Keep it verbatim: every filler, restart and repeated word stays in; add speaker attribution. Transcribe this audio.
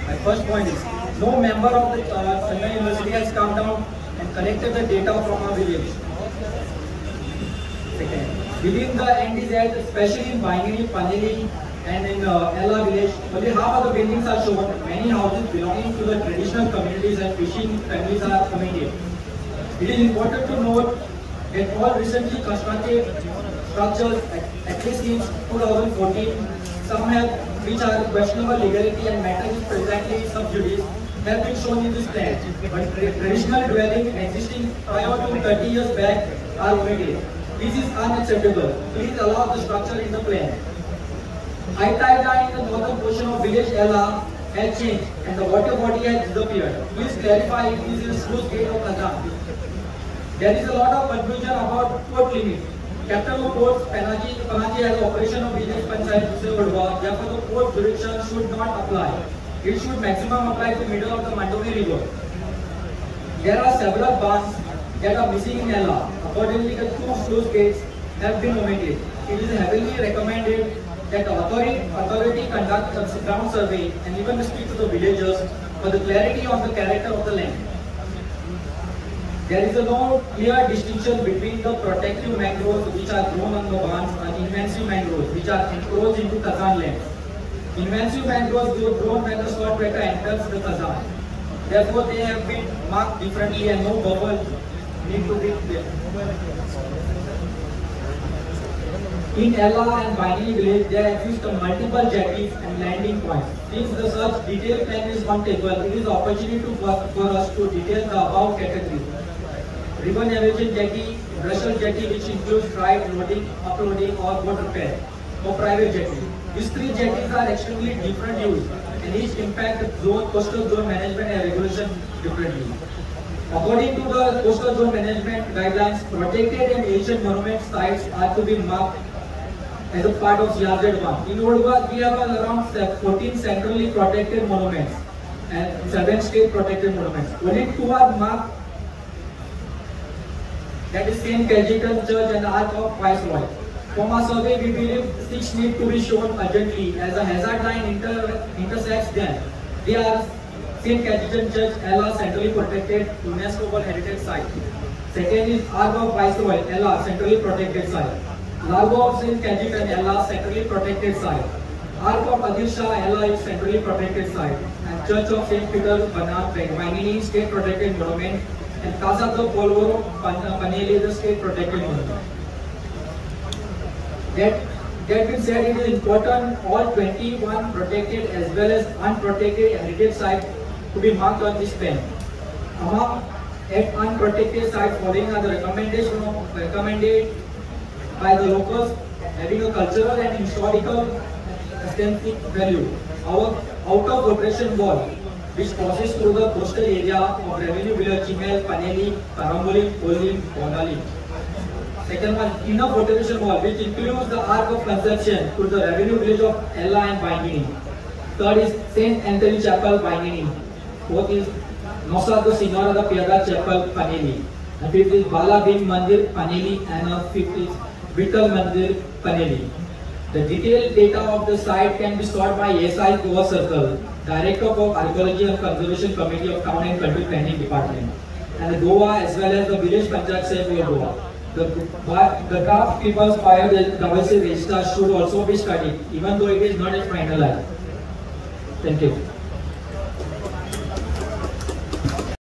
Speaker 1: My first point is, no member of the uh, Chennai University has come down and collected the data from our village. Second, within the N D Z, especially in Bangini, Paneli and in uh, Ella village, only half of the buildings are shown. Many houses belonging to the traditional communities and fishing families are committed. It is important to note that all recently constructed structures, at least since two thousand fourteen, some have which are questionable legality and matter is presently sub judice, have been shown in this plan. But traditional dwelling existing prior to thirty years back are omitted. This is unacceptable. Please allow the structure in the plan. High tide line in the northern portion of village Ella has changed and the water body has disappeared. Please clarify if this is sluice gate of Kazan. There is a lot of confusion about port limit. Captain of Ports, Panaji, Panaji has operation of village panchayat Dusewardwa. Therefore, the port jurisdiction should not apply. It should maximum apply to middle of the Mandovni river. There are several bans that are missing in Ella. Accordingly, the two sluice gates have been omitted. It is heavily recommended that the authority, authority conduct a ground survey and even speak to the villagers for the clarity on the character of the land. There is a no clear distinction between the protective mangroves which are grown on the bands and invasive mangroves which are encroached into Kazan land. Invasive mangroves grown when the saltwater enters the Kazan. Therefore, they have been marked differently and no bubble need to be there. In Ella and Bangini village, there exist multiple jetties and landing points. Since the such detailed plan is on table, it is opportunity to, for, for us to detail the above categories. River navigation jetty, Russell jetty which includes drive, loading, uploading or boat repair, or private jetty. These three jetties are extremely different use and each impact the zone, coastal zone management and regulation differently. According to the coastal zone management guidelines, protected and ancient monument sites are to be marked as a part of C R Z one. In Odwa, we have around fourteen centrally protected monuments and seven state protected monuments. Only two are marked, that is Saint Cajetan Church and the Ark of Viceroy. From our survey, we believe six need to be shown urgently as a hazard line inter intersects them. They are Saint Cajetan Church, Ella, centrally protected UNESCO World Heritage Site. Second is Ark of Viceroy, Ella, centrally protected site. Largo of Saint Cajetan, Ella, centrally protected site. Ark of Adil Shah, Ella is centrally protected site. And Church of Saint Peter, Bangini, state protected monument. And Casa de Polvoro, Paneli, the state protected monument. That, that being said, it is important all twenty-one protected as well as unprotected heritage sites to be marked on this plan. Among eight unprotected sites following are the recommendation of, recommended by the locals having a cultural and historical aesthetic value. Our out of operation wall, which passes through the coastal area of revenue village Chimel, Paneli, Karamboli, Kolim, Bonali. Second one, inner fortification wall, which includes the Ark of Conception to the revenue village of Ella and Bangini. Third is Saint Anthony Chapel, Bangini. Fourth is Nossa da Senhora da Piedade Chapel, Paneli. And fifth is Bala Bhim Mandir, Paneli. And uh, fifth is Vittal Mandir, Paneli. The detailed data of the site can be sought by S I Goa Circle, Director of Archaeology and Conservation Committee of Town and Country Planning Department, and the Goa as well as the Village Panchayat Save Goa. The, the draft People's Biodiversity Register should also be studied, even though it is not yet finalized. Thank you.